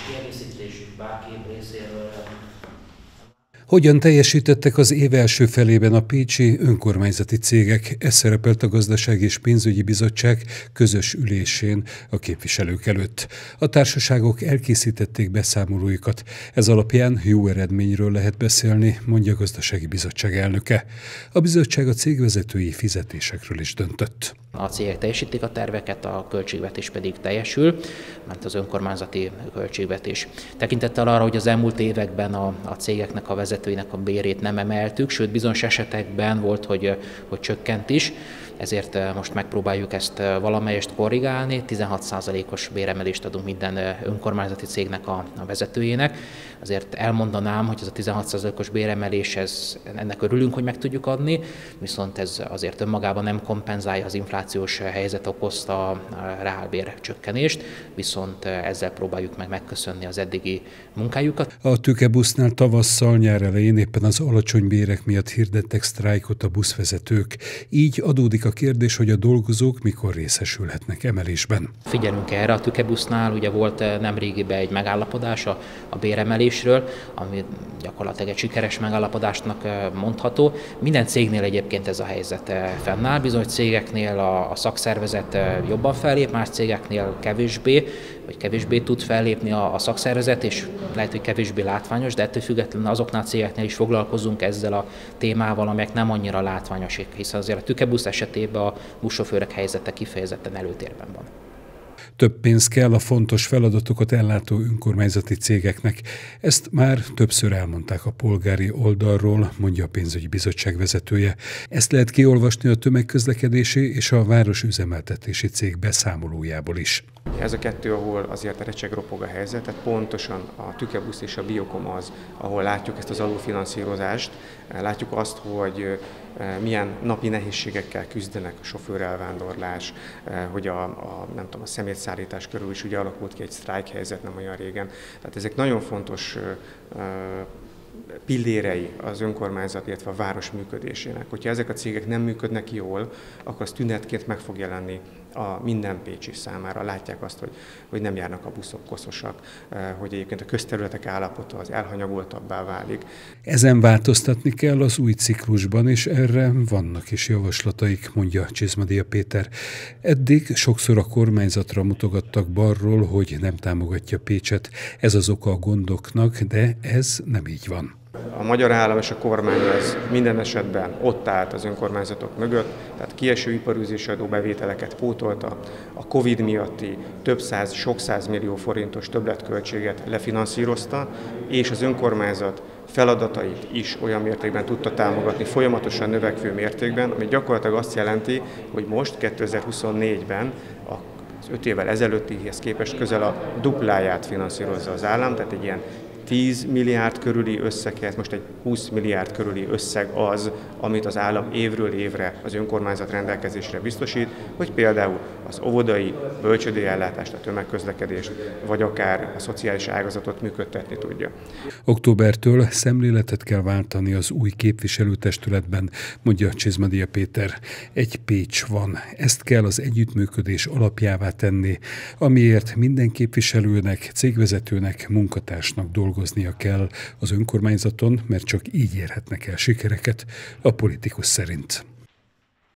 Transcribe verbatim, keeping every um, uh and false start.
kiegészítés bárki részéről. Hogyan teljesítettek az év első felében a pécsi önkormányzati cégek? Ez szerepelt a Gazdasági és Pénzügyi Bizottság közös ülésén a képviselők előtt. A társaságok elkészítették beszámolóikat. Ez alapján jó eredményről lehet beszélni, mondja a Gazdasági Bizottság elnöke. A bizottság a cégvezetői fizetésekről is döntött. A cégek teljesítik a terveket, a költségvetés pedig teljesül, mert az önkormányzati költségvetés. Tekintettel arra, hogy az elmúlt években a, a cégeknek, a vezetőinek a bérét nem emeltük, sőt bizonyos esetekben volt, hogy, hogy csökkent is, ezért most megpróbáljuk ezt valamelyest korrigálni. tizenhat százalékos béremelést adunk minden önkormányzati cégnek a, a vezetőjének. Azért elmondanám, hogy ez a tizenhat százalékos béremelés, ez, ennek örülünk, hogy meg tudjuk adni, viszont ez azért önmagában nem kompenzálja az inflációs helyzet okozta a reálbér csökkenést, viszont ezzel próbáljuk meg megköszönni az eddigi munkájukat. A tőkebusznál tavasszal, nyár elején éppen az alacsony bérek miatt hirdettek sztrájkot a buszvezetők. Így adódik a kérdés, hogy a dolgozók mikor részesülhetnek emelésben. Figyelünk erre, a tőkebusznál ugye volt nemrégiben egy megállapodás a, a béremelésről, ami gyakorlatilag egy sikeres megállapodásnak mondható. Minden cégnél egyébként ez a helyzet fennáll, bizonyos cégeknél a, a szakszervezet jobban fellép, más cégeknél kevésbé, vagy kevésbé tud fellépni a, a szakszervezet, és lehet, hogy kevésbé látványos, de ettől függetlenül azoknál a cégeknél is foglalkozunk ezzel a témával, amelyek nem annyira látványosak, hiszen azért a tükebusz esetében a buszsofőrök helyzete kifejezetten előtérben van. Több pénz kell a fontos feladatokat ellátó önkormányzati cégeknek. Ezt már többször elmondták a polgári oldalról, mondja a pénzügyi bizottság vezetője. Ezt lehet kiolvasni a tömegközlekedési és a városüzemeltetési cég beszámolójából is. Ez a kettő, ahol azért recsegropog a helyzet, tehát pontosan a tükebusz és a Biokom az, ahol látjuk ezt az alulfinanszírozást, látjuk azt, hogy milyen napi nehézségekkel küzdenek a sofőrelvándorlás, hogy a, a, nem tudom, a szemétszállítás körül is ugye alakult ki egy sztrájk helyzet nem olyan régen. Tehát ezek nagyon fontos pillérei az önkormányzat, illetve a város működésének. Hogyha ezek a cégek nem működnek jól, akkor az tünetként meg fog jelenni a minden pécsi számára. Látják azt, hogy, hogy nem járnak a buszok koszosak, hogy egyébként a közterületek állapota az elhanyagoltabbá válik. Ezen változtatni kell az új ciklusban, és erre vannak is javaslataik, mondja Csizmadia Péter. Eddig sokszor a kormányzatra mutogattak balról, hogy nem támogatja Pécset. Ez az oka a gondoknak, de ez nem így van. A magyar állam és a kormány az minden esetben ott állt az önkormányzatok mögött, tehát kieső iparűzési adóbevételeket pótolta, a Covid miatti több száz, sok száz millió forintos többletköltséget lefinanszírozta, és az önkormányzat feladatait is olyan mértékben tudta támogatni, folyamatosan növekvő mértékben, ami gyakorlatilag azt jelenti, hogy most kétezer-huszonnégyben az öt évvel ezelőttihez képest közel a dupláját finanszírozza az állam, tehát egy ilyen tíz milliárd körüli összeghez, most egy húsz milliárd körüli összeg az, amit az állam évről évre az önkormányzat rendelkezésre biztosít, hogy például az óvodai, bölcsődei ellátást, a tömegközlekedést, vagy akár a szociális ágazatot működtetni tudja. Októbertől szemléletet kell váltani az új képviselőtestületben, mondja Csizmadia Péter. Egy Pécs van, ezt kell az együttműködés alapjává tenni, amiért minden képviselőnek, cégvezetőnek, munkatársnak dolgoznia kell az önkormányzaton, mert csak így érhetnek el sikereket a politikus szerint.